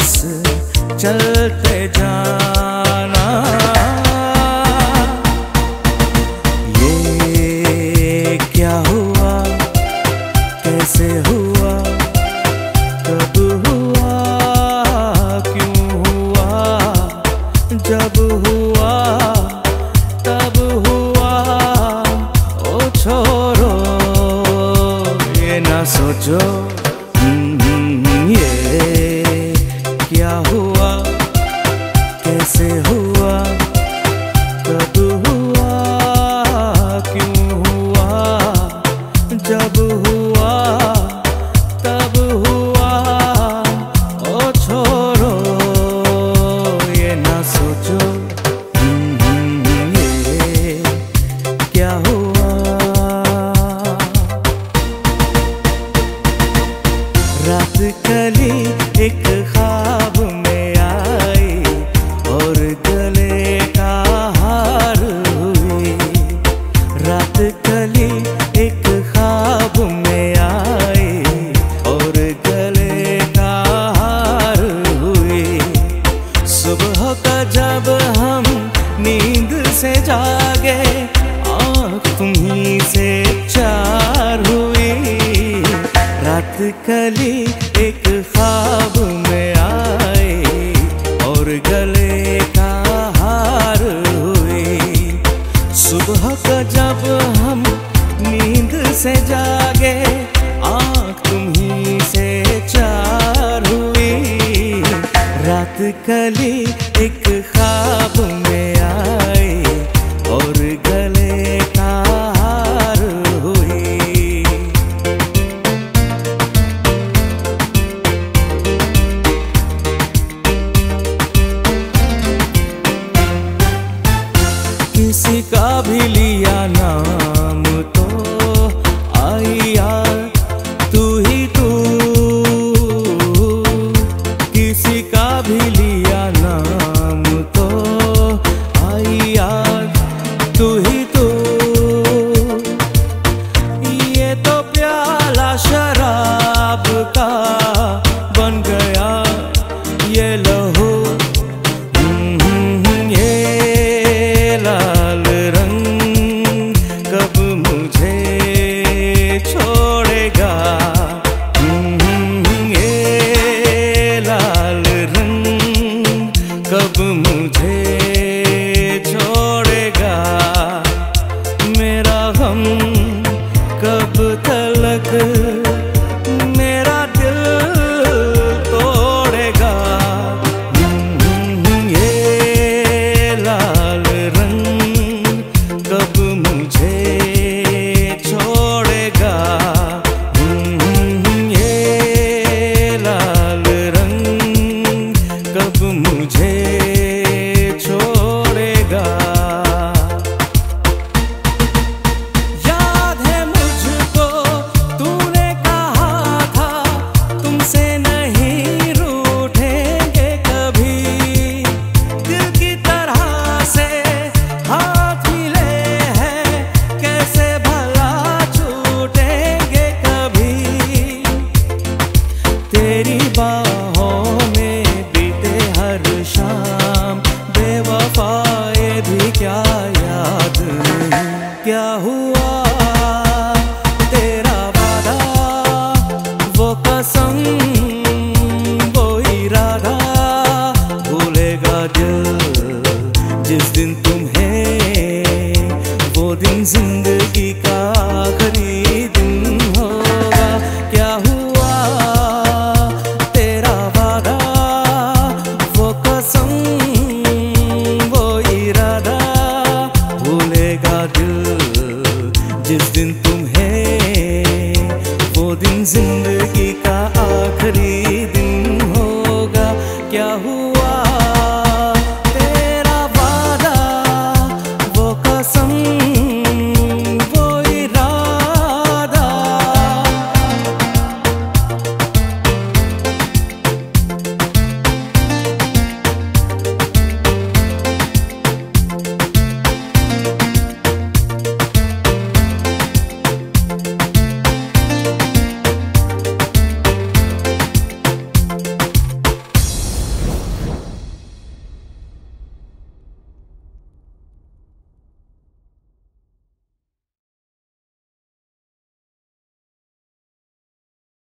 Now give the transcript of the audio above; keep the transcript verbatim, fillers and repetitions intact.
बस चलते जाना। ये क्या हुआ, कैसे हुआ, कब हुआ, क्यों हुआ, जब हुआ तब हुआ। ओ छोड़ो ये ना सोचो, ये क्या हुआ, कैसे हुआ, कब हुआ, क्यों हुआ, जब हुआ तब हुआ। ओ छोड़ो ये ना सोचो, ये क्या हुआ। रात कली एक ख्वाब में आई और गले का हार हुई। रात कली एक ख्वाब में आई और गले का हार हुई। सुबह का जब हम नींद से जागे, आँख तुम्हीं से चार हुई। रात कली एक ख्वाब में आई और गले का हार हुई। सुबह का जब हम नींद से जागे, आँख तुम्हीं से चार हुई। रात कली एक ख्वाब में आई और गले का हार हुई। किसी का भी लिया नाम तो आई यार तू ही तू। किसी का भी लिया नाम तो आई यार तू ही तू। ये तो प्याला शराब का बन गया, ये